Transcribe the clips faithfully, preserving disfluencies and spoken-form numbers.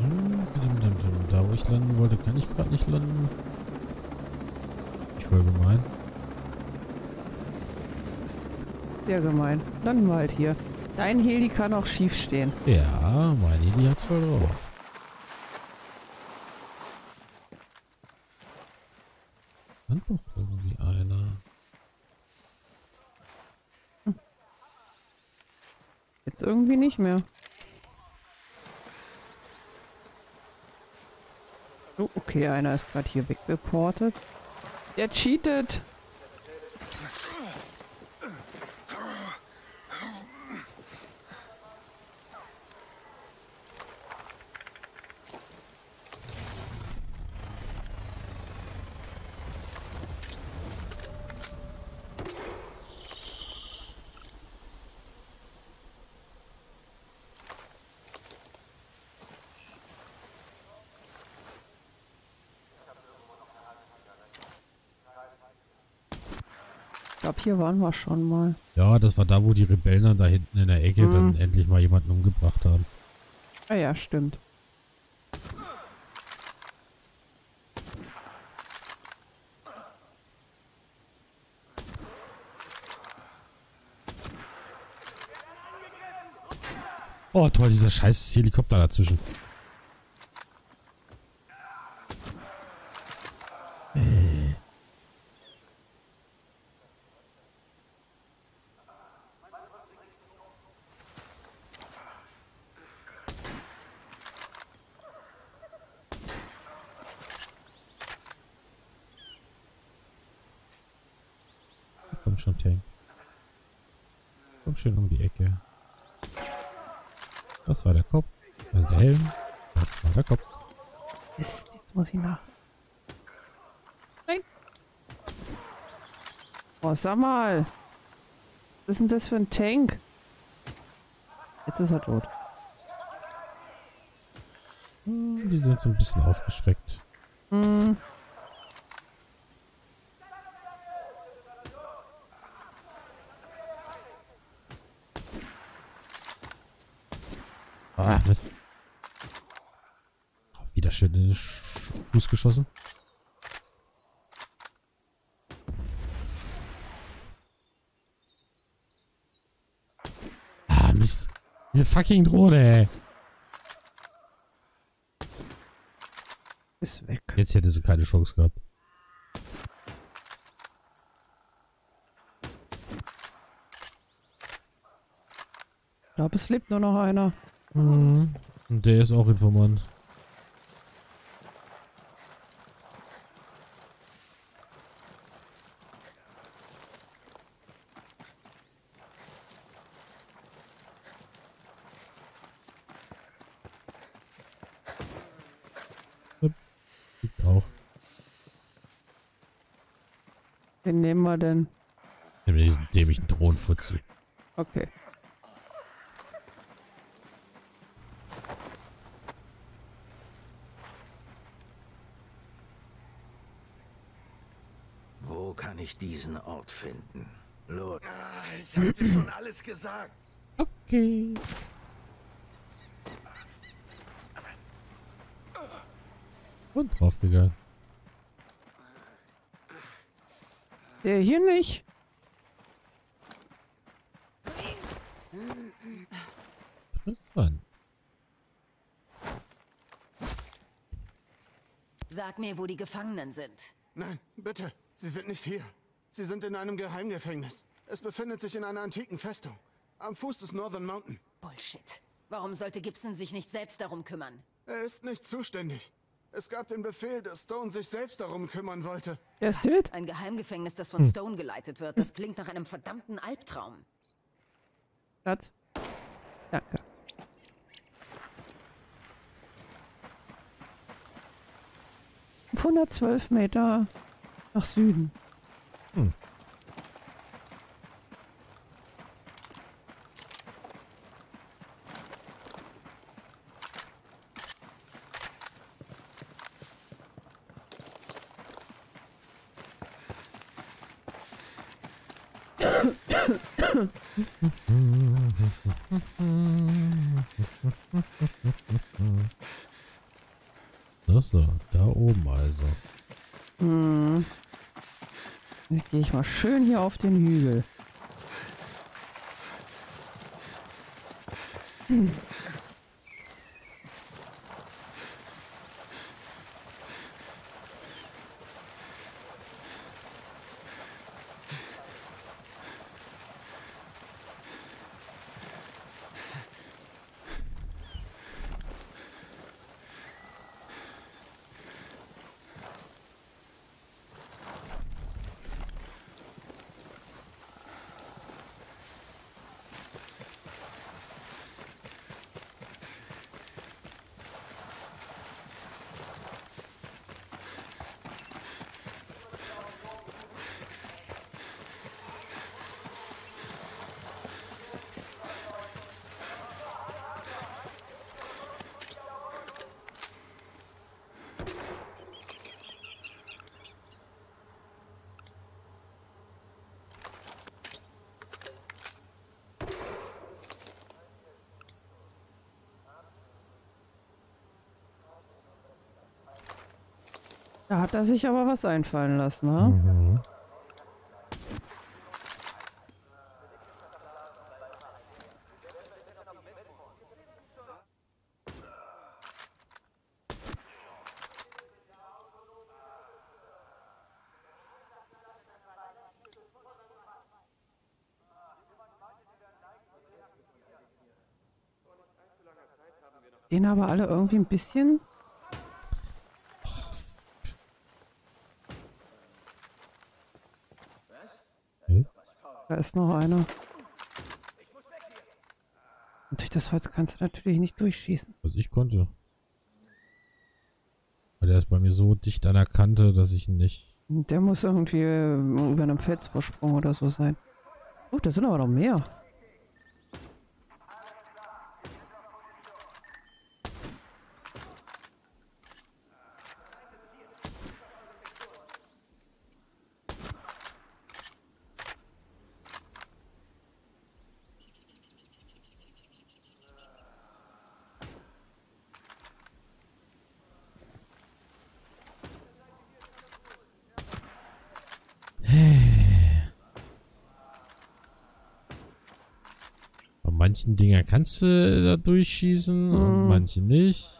Da, wo ich landen wollte, kann ich gerade nicht landen. Ich voll gemein. Das ist sehr gemein. Landen wir halt hier. Dein Heli kann auch schief stehen. Ja, mein Heli hat's voll drauf. Dann doch irgendwie einer. Jetzt irgendwie nicht mehr. Oh, okay, einer ist gerade hier weggeportet. Der cheatet. Ich glaube, hier waren wir schon mal. Ja, das war da, wo die Rebellen dann da hinten in der Ecke Mhm. dann endlich mal jemanden umgebracht haben. Ah ja, stimmt. Oh toll, dieser scheiß Helikopter dazwischen. Äh. Komm schon, Tank. Komm schön um die Ecke. Das war der Kopf. Also der Helm. Das war der Kopf. Mist, jetzt muss ich nach. Nein. Oh, sag mal. Was ist denn das für ein Tank? Jetzt ist er tot. Hm, die sind so ein bisschen aufgeschreckt. Hm. Ah, Mist. Oh, wieder schön in den Sch Fuß geschossen. Ah, Mist. Diese fucking Drohne, ey. Ist weg. Jetzt hätte sie keine Chance gehabt. Ich glaube, es lebt nur noch einer. Mhm. Und der ist auch Informant. Liegt auch. Wen nehmen wir denn? Nimm diesen dämlichen Drohnenfutzi. Okay. Wo kann ich diesen Ort finden? Lord. Ah, ich hab dir schon alles gesagt. Okay. Und draufgegangen. Der hier nicht. Interessant. Sag mir, wo die Gefangenen sind. Nein, bitte. Sie sind nicht hier. Sie sind in einem Geheimgefängnis. Es befindet sich in einer antiken Festung. Am Fuß des Northern Mountain. Bullshit. Warum sollte Gibson sich nicht selbst darum kümmern? Er ist nicht zuständig. Es gab den Befehl, dass Stone sich selbst darum kümmern wollte. Der ist tot. Ein Geheimgefängnis, das von Stone geleitet wird. Das klingt nach einem verdammten Albtraum. Platz. Danke. hundertzwölf Meter nach Süden. Hm. Ach so, da oben also. Hm. Jetzt gehe ich mal schön hier auf den Hügel. Hm. Da hat er sich aber was einfallen lassen, ne? Mhm. Den aber alle irgendwie ein bisschen. Hm? Da ist noch einer. Und durch das Holz kannst du natürlich nicht durchschießen. Was ich konnte. Weil der ist bei mir so dicht an der Kante, dass ich ihn nicht... Der muss irgendwie äh, über einem Felsvorsprung oder so sein. Oh, da sind aber noch mehr. Bei manchen Dinger kannst du da durchschießen und Mhm. manche nicht.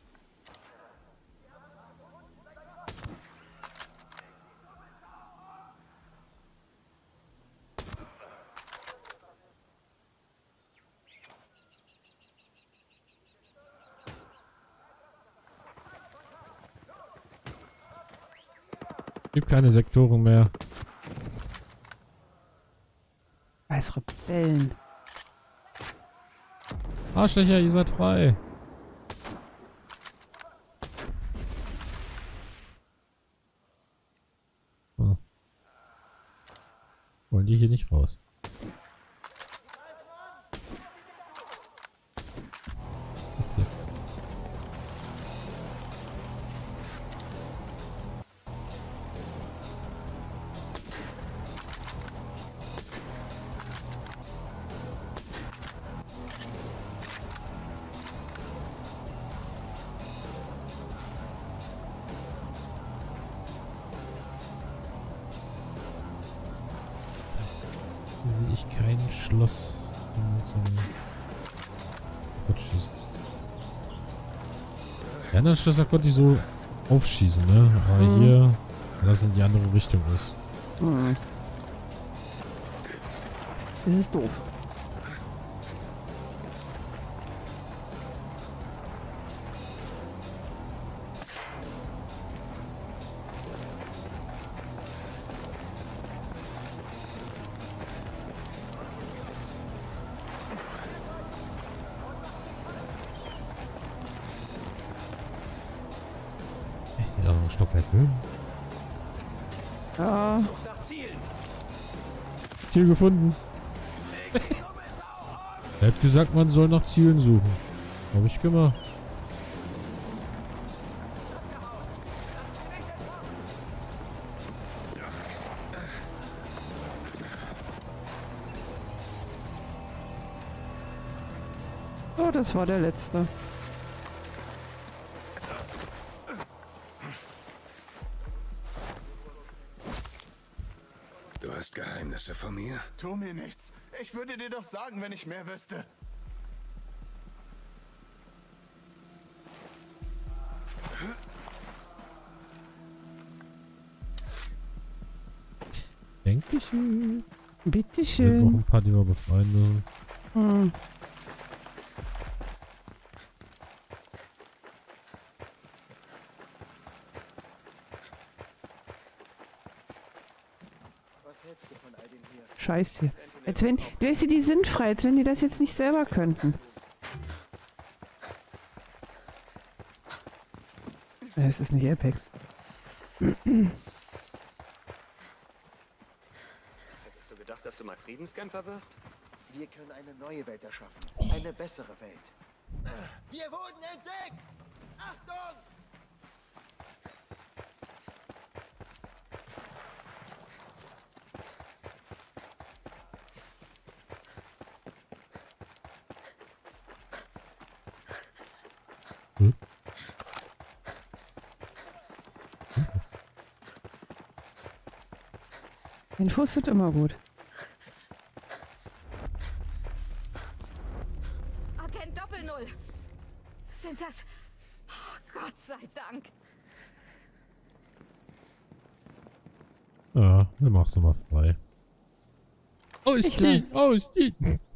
Gibt keine Sektoren mehr. Scheiß Rebellen. Arschlöcher, ihr seid frei. Oh. Wollen die hier nicht raus? Ach, jetzt. Hier sehe ich kein Schloss. Gott schießen. Die anderen Schlösser konnte ich so aufschießen, ne? Aber Mhm. hier, weil das in die andere Richtung ist. Hm. Das ist doof. Ich sehe da noch ein Stockwerk Höhen. Ja. Sucht nach Zielen. Ziel gefunden. Er hat gesagt, man soll nach Zielen suchen. Habe ich gemacht. Oh, das war der letzte. hast Geheimnisse von mir? Tu mir nichts. Ich würde dir doch sagen, wenn ich mehr wüsste. Dankeschön. Sind noch Bitteschön. ein paar, die wir befreien müssen. Hm. Was hältst du von all dem hier? Scheiße. Als wenn, du weißt, die sind frei, als wenn die das jetzt nicht selber könnten. Ja, es ist nicht Apex. Hättest du gedacht, dass du mal Friedenskämpfer wirst? Wir können eine neue Welt erschaffen. Eine bessere Welt. Wir wurden entdeckt! Achtung! Hm? Infos sind immer gut. Agent Doppel-Null. Sind das... Oh, Gott sei Dank. Ja, dann machst du mal frei. Oh, Ich Steve! Oh, Steve!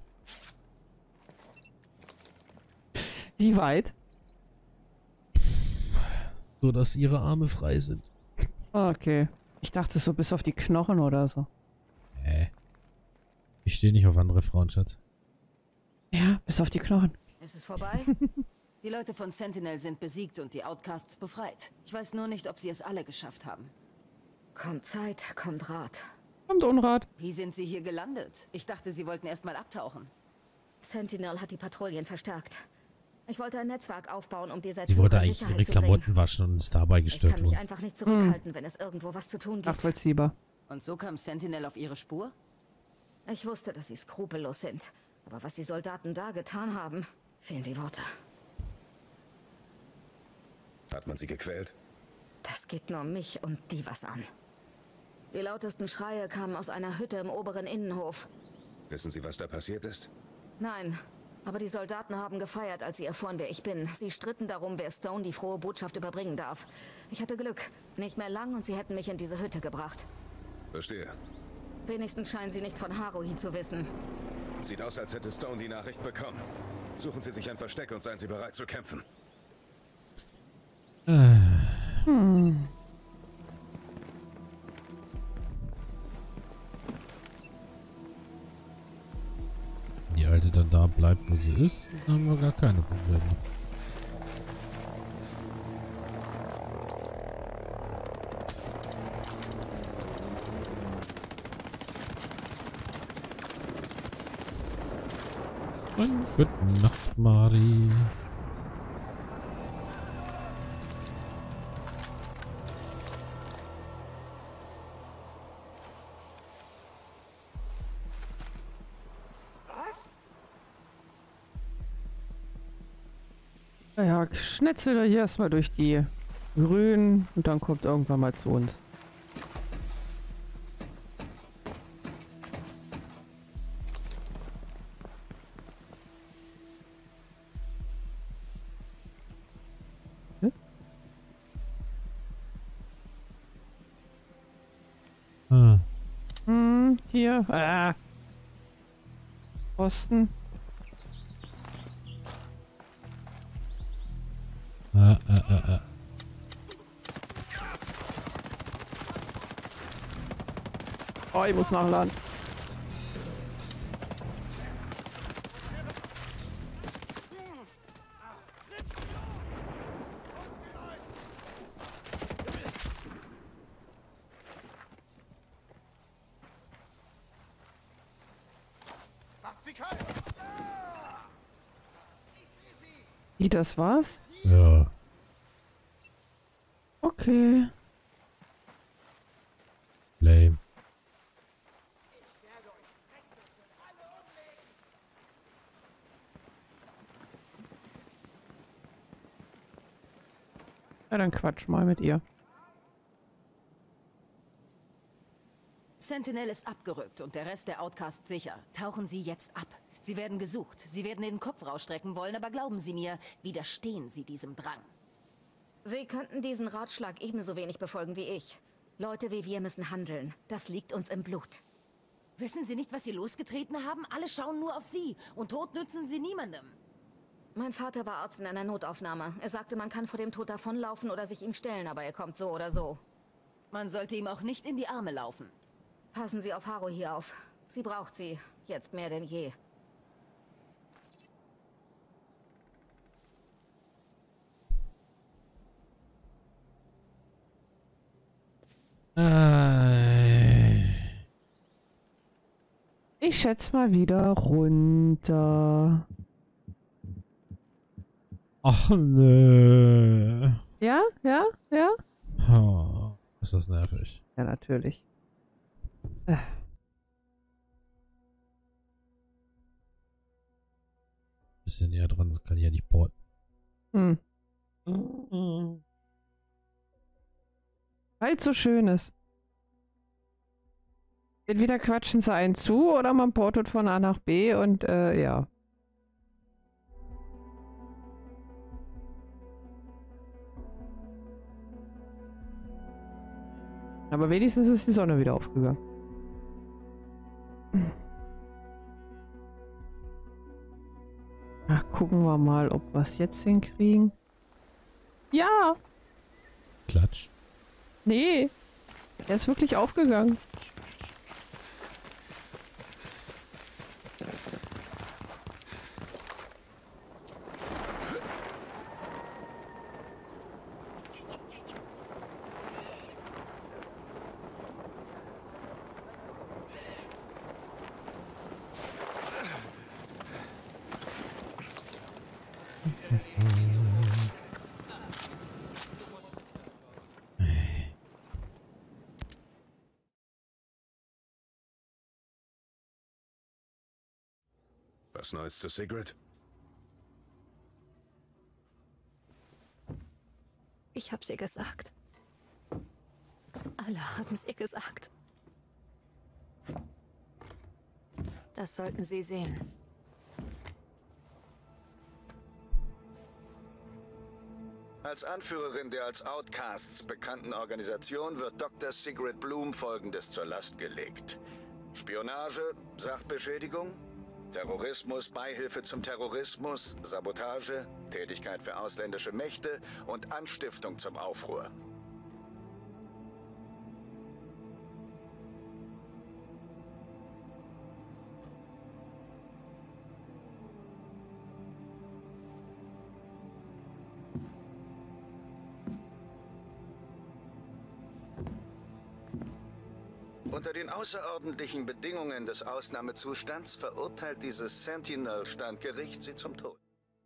Wie weit? So, dass ihre Arme frei sind. Okay. Ich dachte so bis auf die Knochen oder so. Äh. Ich stehe nicht auf andere Frauen, Schatz. Ja, bis auf die Knochen. Es ist vorbei. Die Leute von Sentinel sind besiegt und die Outcasts befreit. Ich weiß nur nicht, ob sie es alle geschafft haben. Kommt Zeit, kommt Rat. Kommt Unrat. Wie sind sie hier gelandet? Ich dachte, sie wollten erst mal abtauchen. Sentinel hat die Patrouillen verstärkt. Ich wollte ein Netzwerk aufbauen, um dir seit Sie wollte Flug in eigentlich Sicherheit ihre zu bringen. Klamotten waschen und ist dabei Ich gestört kann mich worden. einfach nicht zurückhalten, wenn es irgendwo was zu tun gibt. Nachvollziehbar. Und so kam Sentinel auf ihre Spur? Ich wusste, dass sie skrupellos sind. Aber was die Soldaten da getan haben, fehlen die Worte. Hat man sie gequält? Das geht nur mich und die was an. Die lautesten Schreie kamen aus einer Hütte im oberen Innenhof. Wissen Sie, was da passiert ist? Nein, aber die Soldaten haben gefeiert, als sie erfuhren, wer ich bin. Sie stritten darum, wer Stone die frohe Botschaft überbringen darf. Ich hatte Glück. Nicht mehr lang und sie hätten mich in diese Hütte gebracht. Verstehe. Wenigstens scheinen sie nichts von Haruhi zu wissen. Sieht aus, als hätte Stone die Nachricht bekommen. Suchen Sie sich ein Versteck und seien Sie bereit zu kämpfen. Hm. Wenn die Alte dann da bleibt, wo sie ist, dann haben wir gar keine Probleme. Und gute Nacht, Mari. Naja, schnetzel da hier erstmal durch die Grünen und dann kommt irgendwann mal zu uns. Hm? Ah. Hm, hier. Ah. Osten. Ah, ah, ah, ah. Oh, ich muss nachladen. Macht sie kalt! Wie, das war's? Ja. Okay. Lame. Ja, dann quatsch mal mit ihr. Sentinel ist abgerückt und der Rest der Outcasts sicher. Tauchen Sie jetzt ab. Sie werden gesucht. Sie werden den Kopf rausstrecken wollen, aber glauben Sie mir, widerstehen Sie diesem Drang. Sie könnten diesen Ratschlag ebenso wenig befolgen wie ich. Leute wie wir müssen handeln. Das liegt uns im Blut. Wissen Sie nicht, was Sie losgetreten haben? Alle schauen nur auf Sie. Und Tod nützen Sie niemandem. Mein Vater war Arzt in einer Notaufnahme. Er sagte, man kann vor dem Tod davonlaufen oder sich ihm stellen, aber er kommt so oder so. Man sollte ihm auch nicht in die Arme laufen. Passen Sie auf Haru hier auf. Sie braucht sie. Jetzt mehr denn je. Ich schätze mal wieder runter. Ach nö. Ja, ja, ja? Oh, ist das nervig. Ja, natürlich. Äh. Bisschen näher dran, das kann ich ja nicht porten. Hm. Weil es so schön ist. Entweder quatschen sie einen zu oder man portet von A nach B und äh, ja. Aber wenigstens ist die Sonne wieder aufgegangen. Ach, gucken wir mal, ob wir es jetzt hinkriegen. Ja! Klatsch. Nee. Er ist wirklich aufgegangen. Was Neues zu Sigrid? Ich hab's ihr gesagt. Alle haben's ihr gesagt. Das sollten Sie sehen. Als Anführerin der als Outcasts bekannten Organisation wird Doktor Sigrid Bloom Folgendes zur Last gelegt. Spionage, Sachbeschädigung, Terrorismus, Beihilfe zum Terrorismus, Sabotage, Tätigkeit für ausländische Mächte und Anstiftung zum Aufruhr. Unter den außerordentlichen Bedingungen des Ausnahmezustands verurteilt dieses Sentinel-Standgericht sie zum Tod.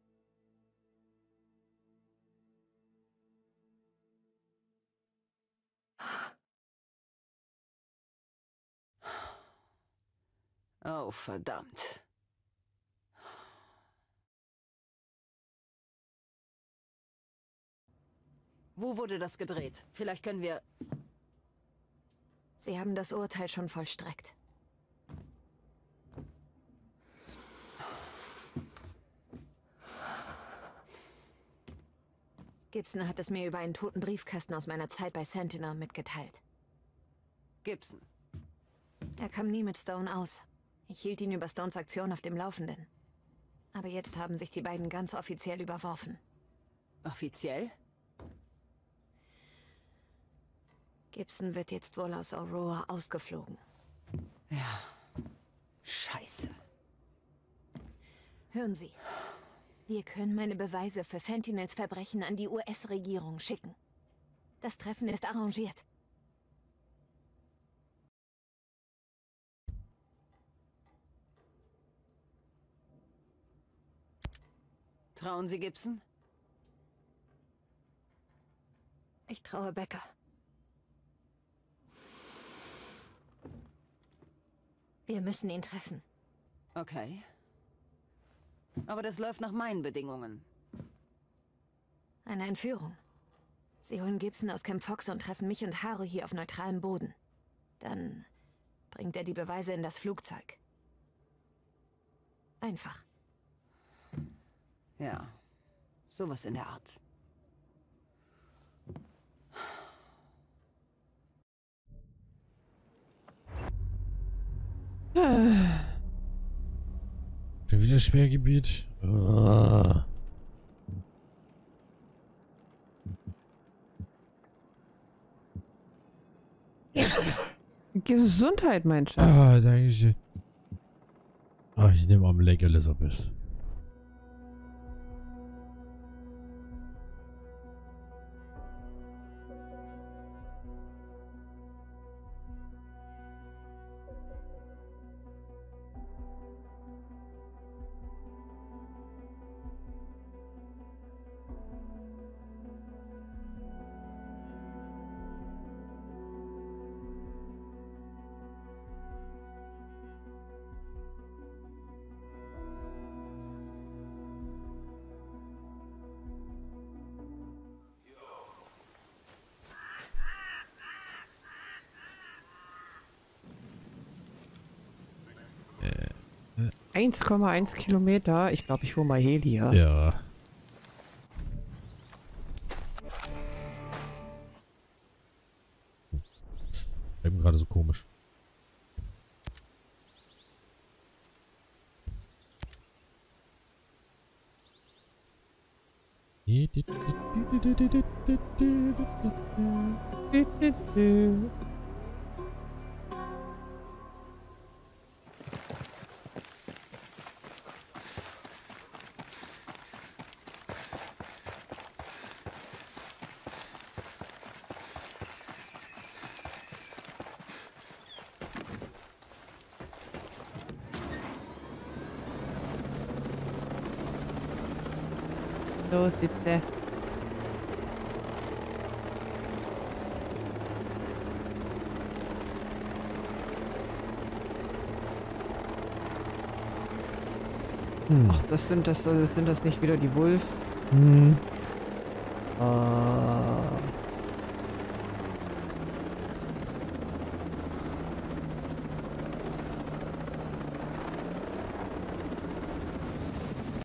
Oh, verdammt. Wo wurde das gedreht? Vielleicht können wir... Sie haben das Urteil schon vollstreckt. Gibson hat es mir über einen toten Briefkasten aus meiner Zeit bei Sentinel mitgeteilt. Gibson. Er kam nie mit Stone aus. Ich hielt ihn über Stones Aktion auf dem Laufenden. Aber jetzt haben sich die beiden ganz offiziell überworfen. Offiziell? Gibson wird jetzt wohl aus Aurora ausgeflogen. Ja. Scheiße. Hören Sie. Wir können meine Beweise für Sentinels Verbrechen an die U S-Regierung schicken. Das Treffen ist arrangiert. Trauen Sie Gibson? Ich traue Becker. Wir müssen ihn treffen. Okay. Aber das läuft nach meinen Bedingungen. Eine Entführung. Sie holen Gibson aus Camp Fox und treffen mich und Haru hier auf neutralem Boden. Dann bringt er die Beweise in das Flugzeug. Einfach. Ja, sowas in der Art. Schon wieder Sperrgebiet. Oh. Gesundheit, mein Schatz. Ah, danke schön. Ah, ich nehme am Lake Elizabeth. eins Komma eins Kilometer. Ich glaube, ich hole mal Heli, ja. Ja. Eben gerade so komisch. Los, sitze. Hm. Ach, das sind das, das sind das nicht wieder die Wolf. Hm. Äh.